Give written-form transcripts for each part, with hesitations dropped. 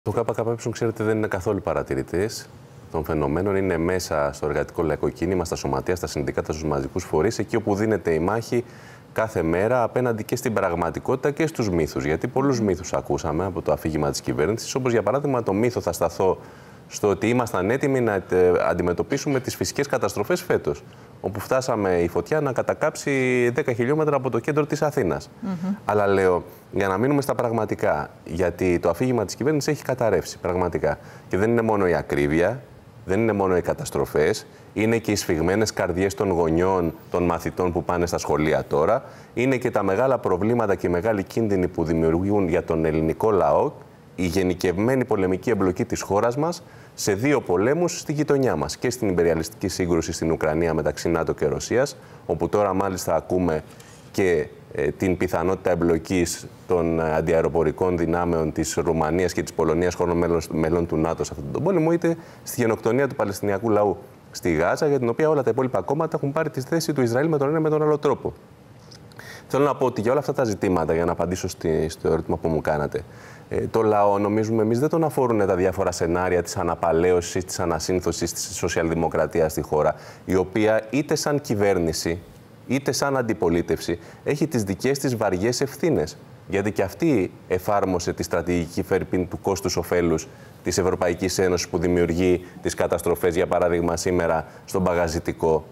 Το ΚΚΕ, ξέρετε, δεν είναι καθόλου παρατηρητής των φαινομένων. Είναι μέσα στο εργατικό λαϊκό κίνημα, στα σωματεία, στα συνδικάτα, στους μαζικούς φορείς, εκεί όπου δίνεται η μάχη κάθε μέρα απέναντι και στην πραγματικότητα και στους μύθους. Γιατί πολλούς μύθους ακούσαμε από το αφήγημα της κυβέρνησης, όπως για παράδειγμα το μύθο, θα σταθώ στο ότι ήμασταν έτοιμοι να αντιμετωπίσουμε τις φυσικές καταστροφές φέτος, όπου φτάσαμε η φωτιά να κατακάψει 10 χιλιόμετρα από το κέντρο της Αθήνας. Αλλά λέω, για να μείνουμε στα πραγματικά, γιατί το αφήγημα της κυβέρνησης έχει καταρρεύσει πραγματικά. Και δεν είναι μόνο η ακρίβεια, δεν είναι μόνο οι καταστροφές, είναι και οι σφιγμένες καρδιές των γονιών, των μαθητών που πάνε στα σχολεία τώρα, είναι και τα μεγάλα προβλήματα και οι μεγάλοι κίνδυνοι που δημιουργούν για τον ελληνικό λαό, η γενικευμένη πολεμική εμπλοκή της χώρας μας σε δύο πολέμους στη γειτονιά μας. Και στην υπεριαλιστική σύγκρουση στην Ουκρανία μεταξύ ΝΑΤΟ και Ρωσίας, όπου τώρα μάλιστα ακούμε και την πιθανότητα εμπλοκής των αντιαεροπορικών δυνάμεων της Ρουμανίας και της Πολωνίας, χώρων μελών του ΝΑΤΟ σε αυτόν τον πόλεμο, είτε στη γενοκτονία του Παλαιστινιακού λαού στη Γάζα, για την οποία όλα τα υπόλοιπα κόμματα έχουν πάρει τη θέση του Ισραήλ με τον ένα με τον άλλο τρόπο. Θέλω να πω ότι για όλα αυτά τα ζητήματα, για να απαντήσω στο ερώτημα που μου κάνατε, το λαό, νομίζουμε εμείς, δεν τον αφορούν τα διάφορα σενάρια της αναπαλαίωσης, της ανασύνθωσης της σοσιαλδημοκρατίας στη χώρα, η οποία είτε σαν κυβέρνηση, είτε σαν αντιπολίτευση, έχει τις δικές της βαριές ευθύνες. Γιατί και αυτή εφάρμοσε τη στρατηγική φερπίν του κόστους-οφέλους της Ευρωπαϊκής Ένωσης που δημιουργεί τις καταστροφές, για παράδειγμα σήμερα στον παγαζιτικό,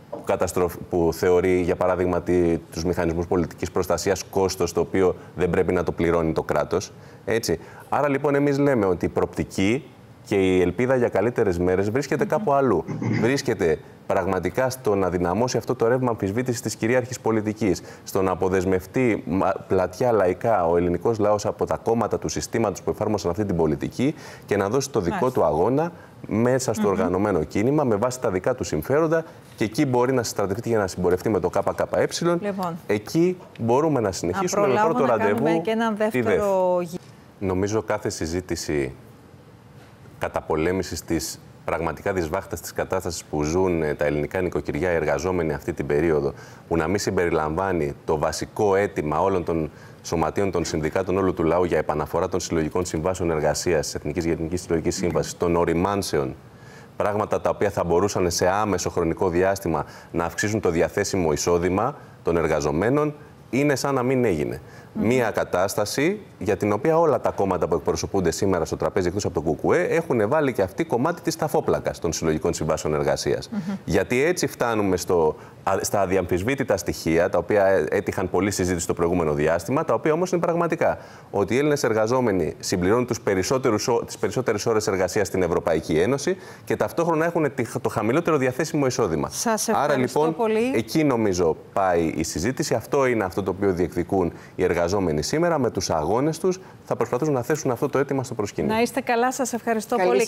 που θεωρεί, για παράδειγμα, τους μηχανισμούς πολιτικής προστασίας κόστος, το οποίο δεν πρέπει να το πληρώνει το κράτος. Έτσι. Άρα, λοιπόν, εμείς λέμε ότι η προοπτική και η ελπίδα για καλύτερες μέρες βρίσκεται κάπου αλλού. Βρίσκεται πραγματικά στο να δυναμώσει αυτό το ρεύμα αμφισβήτησης της κυρίαρχης πολιτικής, στο να αποδεσμευτεί πλατιά λαϊκά ο ελληνικός λαός από τα κόμματα του συστήματος που εφάρμοσαν αυτή την πολιτική και να δώσει το δικό του αγώνα μέσα στο οργανωμένο κίνημα με βάση τα δικά του συμφέροντα, και εκεί μπορεί να συστρατευτεί για να συμπορευτεί με το ΚΚΕ. Λοιπόν, εκεί μπορούμε να συνεχίσουμε με πρώτο ραντεβού. Και έναν δεύτερο... Νομίζω κάθε συζήτηση καταπολέμησης της πραγματικά δυσβάχτας της κατάστασης που ζουν τα ελληνικά νοικοκυριά, οι εργαζόμενοι αυτή την περίοδο, που να μην συμπεριλαμβάνει το βασικό αίτημα όλων των σωματείων των συνδικάτων όλου του λαού για επαναφορά των συλλογικών συμβάσεων εργασίας, της Εθνικής Γενικής Συλλογικής Σύμβασης, των οριμάνσεων, πράγματα τα οποία θα μπορούσαν σε άμεσο χρονικό διάστημα να αυξήσουν το διαθέσιμο εισόδημα των εργαζομένων, είναι σαν να μην έγινε. Μία κατάσταση για την οποία όλα τα κόμματα που εκπροσωπούνται σήμερα στο τραπέζι, εκτός από το ΚΚΕ, έχουν βάλει και αυτοί κομμάτι της ταφόπλακας των συλλογικών συμβάσεων εργασίας. Γιατί έτσι φτάνουμε στα αδιαμφισβήτητα στοιχεία, τα οποία έτυχαν πολλή συζήτηση το προηγούμενο διάστημα, τα οποία όμως είναι πραγματικά. Ότι οι Έλληνες εργαζόμενοι συμπληρώνουν τις περισσότερες ώρες εργασίας στην Ευρωπαϊκή Ένωση και ταυτόχρονα έχουν το χαμηλότερο διαθέσιμο εισόδημα. Άρα λοιπόν, εκεί νομίζω πάει η συζήτηση. Αυτό είναι αυτό το οποίο διεκδικούν οι εργαζόμενοι σήμερα. Με τους αγώνες τους θα προσπαθούν να θέσουν αυτό το αίτημα στο προσκήνιο. Να είστε καλά, σας ευχαριστώ πολύ.